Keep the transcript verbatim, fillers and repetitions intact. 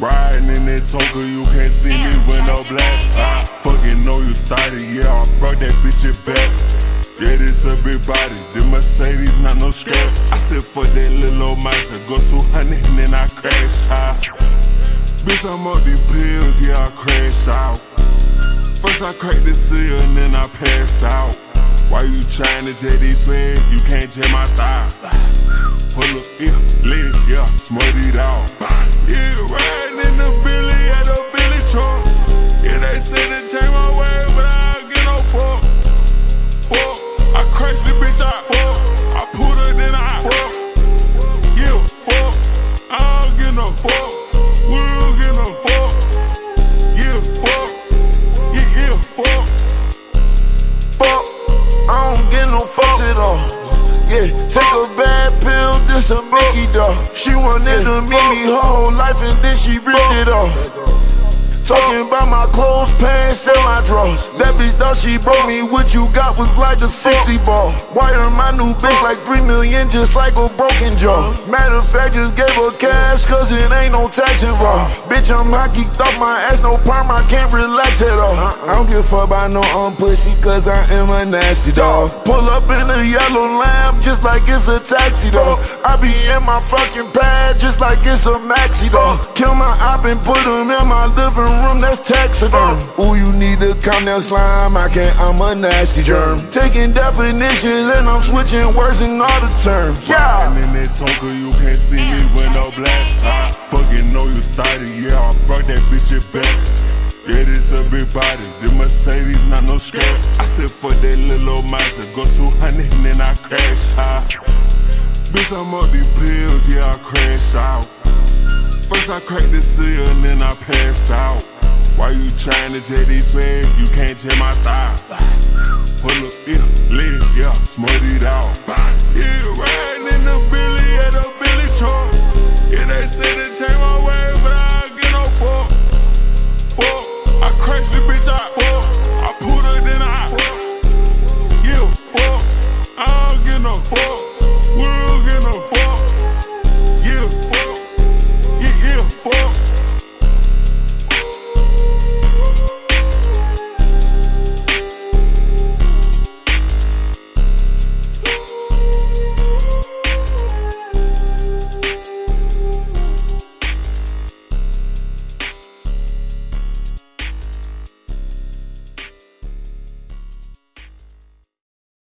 Riding in that Tonka, you can't see me with no black. I fucking know you thought it, yeah, I brought that bitch it back. Yeah, this a big body, the Mercedes, not no scrap. I said fuck that little old mice, I go two hundred and then I crash out. Bitch, I'm up these pills, yeah, I crash out. First I crack the seal and then I pass out. Why you tryna jet these swing? You can't jet my style. Pull up, yeah, leg, yeah, smut it out. Yeah, riding in the Billy at a Billy truck. Yeah, they say they change my way, but I don't get no fuck. Fuck, I crashed the bitch out. Fuck, I put her then I fuck. Yeah, fuck, I don't get no fuck. We don't get no fuck. Yeah, fuck, yeah, yeah, fuck. Fuck, I don't get no fucks at all. Yeah, take a bad pill, this a Mickey dog. She wanted to meet me her whole life and then she ripped it off. Talking about my clothes, pants, and my drawers. That bitch thought she broke me, what you got was like a sixty ball. Wire my new bitch like three million, just like a broken jaw. Matter of fact, just gave her cash, cause it ain't no tax involved. Bitch, I'm hot, geeked off my ass, no perm, I can't relax at all. I don't give a fuck about no um pussy, cause I am a nasty dog. Pull up in a yellow lamb, just like it's a taxi dog. I be in my fucking pad, just like it's a maxi dog. Kill my op and put him in my living room, that's taxiderm. Ooh, you need to calm down, slime, I can't, I'm a nasty germ. Taking definitions and I'm switching words in all the terms. Yeah. Riding in that Tonka, you can't see me with no black. I fucking know you thought it, yeah, I brought that bitch it back. Yeah, this a big body, the Mercedes, not no scrap. I said fuck that little old mice, I go two hundred and then I crash out. Bitch, I'm up these pills, yeah, I crash out. First I crack the seal and then I pass out. Why you tryna jet these swing? You can't jet my style. Pull up, yeah, leg, yeah, smut it out. Yeah, riding in the Billy at a Billy truck. Yeah, they say they change my way, but I don't get no fuck. Fuck, I crashed the bitch out. Fuck, I put her then I fuck. Yeah, fuck, I don't get no fuck.